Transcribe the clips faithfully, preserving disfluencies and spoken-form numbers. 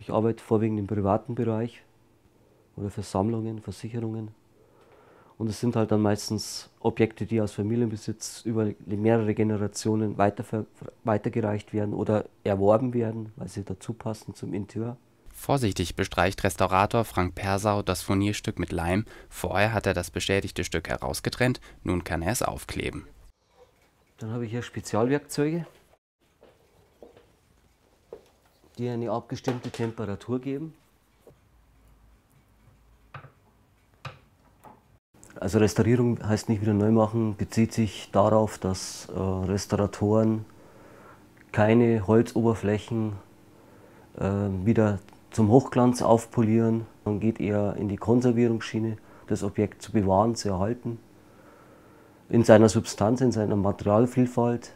Ich arbeite vorwiegend im privaten Bereich oder für Sammlungen, Versicherungen. Und es sind halt dann meistens Objekte, die aus Familienbesitz über mehrere Generationen weiter, weitergereicht werden oder erworben werden, weil sie dazu passen zum Interieur. Vorsichtig bestreicht Restaurator Frank Persau das Furnierstück mit Leim. Vorher hat er das beschädigte Stück herausgetrennt, nun kann er es aufkleben. Dann habe ich hier Spezialwerkzeuge, die eine abgestimmte Temperatur geben. Also Restaurierung heißt nicht wieder neu machen, bezieht sich darauf, dass äh, Restauratoren keine Holzoberflächen äh, wieder zum Hochglanz aufpolieren. Man geht eher in die Konservierungsschiene, das Objekt zu bewahren, zu erhalten, in seiner Substanz, in seiner Materialvielfalt.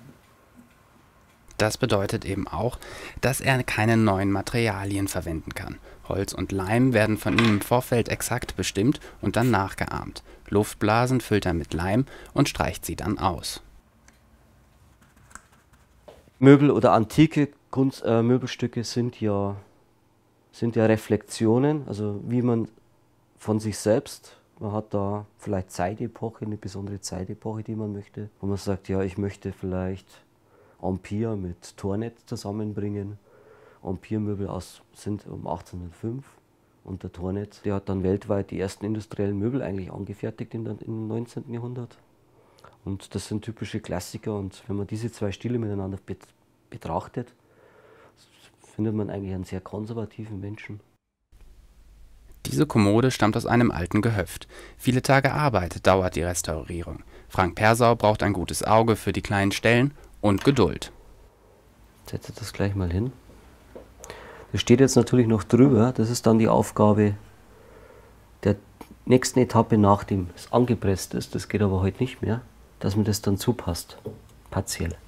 Das bedeutet eben auch, dass er keine neuen Materialien verwenden kann. Holz und Leim werden von ihm im Vorfeld exakt bestimmt und dann nachgeahmt. Luftblasen füllt er mit Leim und streicht sie dann aus. Möbel oder antike Kunst, äh, Möbelstücke sind ja, sind ja Reflexionen, also wie man von sich selbst, man hat da vielleicht Zeitepoche, eine besondere Zeitepoche, die man möchte. Und man sagt, ja, ich möchte vielleicht Empire mit Tornet zusammenbringen. Empire-Möbel aus sind um achtzehnhundertfünf und der Tornet, der hat dann weltweit die ersten industriellen Möbel eigentlich angefertigt in, im neunzehnten Jahrhundert. Und das sind typische Klassiker und wenn man diese zwei Stile miteinander betrachtet, findet man eigentlich einen sehr konservativen Menschen. Diese Kommode stammt aus einem alten Gehöft. Viele Tage Arbeit dauert die Restaurierung. Frank Persau braucht ein gutes Auge für die kleinen Stellen und Geduld. Ich setze das gleich mal hin. Das steht jetzt natürlich noch drüber. Das ist dann die Aufgabe der nächsten Etappe, nachdem es angepresst ist. Das geht aber heute nicht mehr, dass man das dann zupasst, partiell.